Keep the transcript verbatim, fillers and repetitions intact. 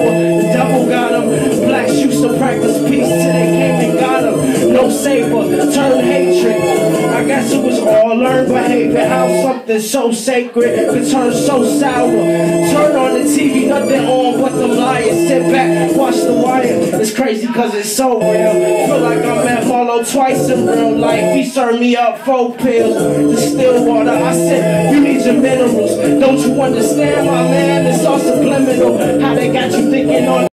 power. The devil got them. Blacks used to practice peace till they came and got them. No safer, turn hatred. I guess it was all learned behavior. How something so sacred could turn so sour. Turn on the T V, nothing on but them lions. Sit back, watch the wire. It's crazy cause it's so real. Feel like I met Marlo twice in real life. He served me up four pills. The still water, I said, you need your minerals. Don't you understand, my man? It's all subliminal. How they got you thinking on